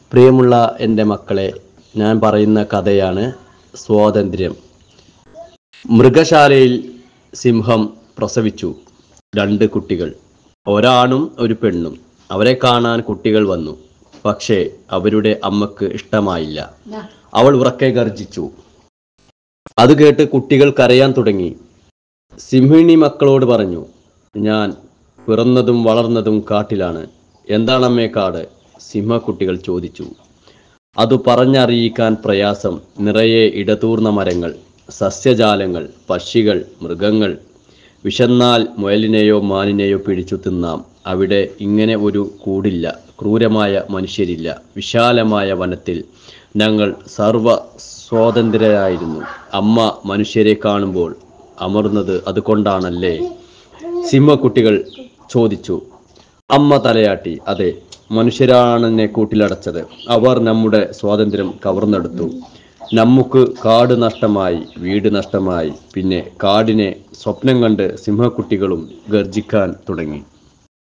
പ്രിയമുള്ള എൻ്റെ മക്കളെ, ഞാൻ പറയുന്ന കഥയാണ് സ്വാതന്ത്ര്യം. മൃഗശാലയിൽ സിംഹം പ്രസവിച്ചു 2 കുട്ടികൾ, ഒരാണും ഒരു പെണ്ണും. അവരെ കാണാൻ കുട്ടികൾ വന്നു. പക്ഷേ അവരുടെ അമ്മക്ക് ഇഷ്ടമായില്ല. അവൾ ഉറക്കെ ഗർജിച്ചു. അത് കേട്ട് കുട്ടികൾ കരയാൻ തുടങ്ങി. സിംഹിണി മക്കളോട് പറഞ്ഞു, ഞാൻ പിറന്നതും വളർന്നതും കാട്ടിലാണ്. എന്താണമ്മേ കാട്? സിംഹക്കുട്ടികൾ ചോദിച്ചു. അതു പറഞ്ഞറിയിക്കാൻ പ്രയാസം. നിറയെ ഇടതൂർന്ന മരങ്ങൾ, സസ്യജാലങ്ങൾ, പക്ഷികൾ, മൃഗങ്ങൾ. വിശന്നാൽ മുയലിനെയോ മാനിനെയോ പിടിച്ചു തിന്നാം. അവിടെ ഇങ്ങനെ ഒരു കൂടില്ല. ക്രൂരമായ മനുഷ്യരില്ല. വിശാലമായ വനത്തിൽ ഞങ്ങൾ സർവ സ്വതന്ത്രരായിരുന്നു. അമ്മ മനുഷ്യരെ കാണുമ്പോൾ അമർന്നത് അതുകൊണ്ടാണല്ലേ? സിംഹക്കുട്ടികൾ ചോദിച്ചു. അമ്മ തലയാട്ടി. അതെ, മനുഷ്യരാണെന്നെ കൂട്ടിലടച്ചത്. അവർ നമ്മുടെ സ്വാതന്ത്ര്യം കവർന്നെടുത്തു. നമുക്ക് കാട് നഷ്ടമായി, വീട് നഷ്ടമായി. പിന്നെ കാടിനെ സ്വപ്നം കണ്ട് സിംഹക്കുട്ടികളും ഗർജിക്കാൻ തുടങ്ങി.